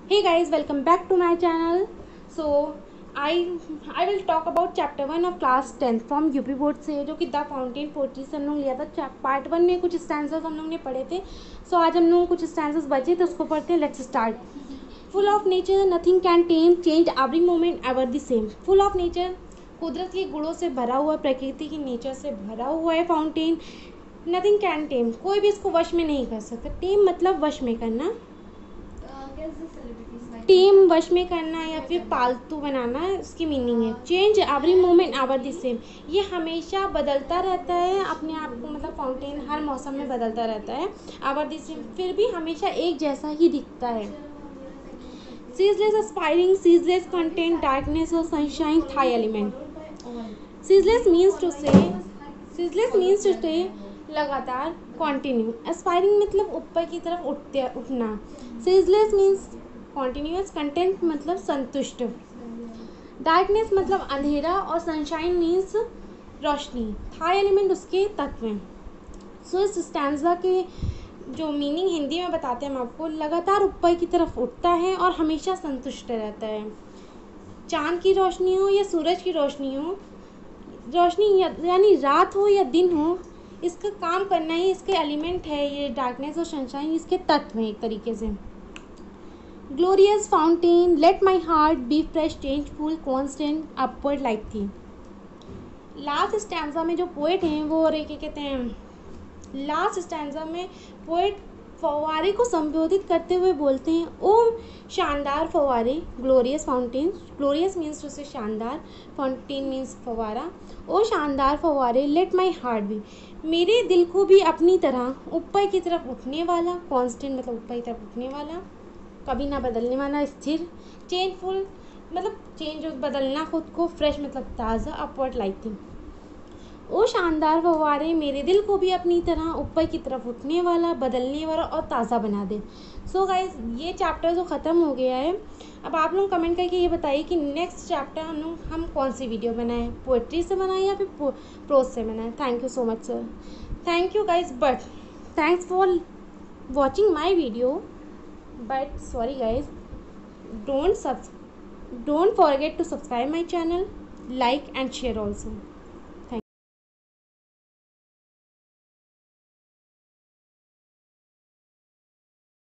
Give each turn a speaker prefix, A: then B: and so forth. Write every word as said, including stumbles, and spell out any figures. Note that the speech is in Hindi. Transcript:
A: Hey guys, welcome back to my channel. So I I will talk about chapter one of class tenth from UP board से, जो कि द फाउंटेन पोट्री से हम लोग लिया था। पार्ट वन में कुछ स्टैंसेस हम लोग ने पढ़े थे। सो so, आज हम लोग कुछ स्टैंसेस बचे तो उसको पढ़ते हैं। Let's start. Full of nature nothing can tame change every moment ever the same. Full of nature, कुदरत के गुणों से भरा हुआ, प्रकृति की नेचर से भरा हुआ है फाउंटेन। नथिंग कैन टेम, कोई भी इसको वश में नहीं कर सकता। टेम मतलब वश में करना, टीम वश में करना या फिर पालतू बनाना, इसकी मीनिंग है। Change every moment ever the same, ये हमेशा बदलता रहता है अपने आप को, मतलब फाउंटेन हर मौसम में बदलता रहता है। एवर द सेम, फिर भी हमेशा एक जैसा ही दिखता है। Ceaseless aspiring, ceaseless content, darkness और sunshine, thy element. Ceaseless means to say ceaseless means to say लगातार, कॉन्टिन्यू। एस्पायरिंग मतलब ऊपर की तरफ उठते उठना। Ceaseless means continuous. कंटेंट मतलब संतुष्ट। डार्कनेस मतलब अंधेरा और सनशाइन मीन्स रोशनी। थाई एलिमेंट उसके तत्व हैं। सो इस स्टैंजा के जो मीनिंग हिंदी में बताते हैं हम आपको, लगातार ऊपर की तरफ उठता है और हमेशा संतुष्ट रहता है। चांद की रोशनी हो या सूरज की रोशनी हो, रोशनी यानी रात हो या दिन हो, इसका काम करना ही इसके एलिमेंट है। ये डार्कनेस और सनशाइन इसके तत्व हैं एक तरीके से। Glorious fountain, let my heart be fresh changeful constant upward like thee. Last stanza में जो पोएट हैं वो, और क्या कहते हैं, लास्ट स्टैंजा में पोएट फव्वारे को संबोधित करते हुए बोलते हैं, ओ शानदार फव्वारे, glorious fountain. Glorious means to say शानदार, फाउंटेन मीन्स फव्वारा। ओ शानदार फव्वारे, लेट माई हार्ट बी, मेरे दिल को भी अपनी तरह ऊपर की तरफ उठने वाला, कॉन्स्टेंट मतलब ऊपर की तरफ उठने वाला, कभी ना बदलने वाला, स्थिर। चेंजफुल मतलब चेंज, बदलना खुद को। फ्रेश मतलब ताज़ा, अपवर्ड लाइक थी। ओ शानदार फव्वारे, मेरे दिल को भी अपनी तरह ऊपर की तरफ उठने वाला, बदलने वाला और ताज़ा बना दे। सो गाइज, ये चैप्टर जो ख़त्म हो गया है। अब आप लोग कमेंट करके ये बताइए कि नेक्स्ट चैप्टर हम लोग हम कौन सी वीडियो बनाएं, पोएट्री से बनाएं या फिर प्रोज से बनाएं। Thank you so much sir, thank you guys, but thanks for watching my video. But sorry guys, don't subs don't forget to subscribe my channel, like and share also.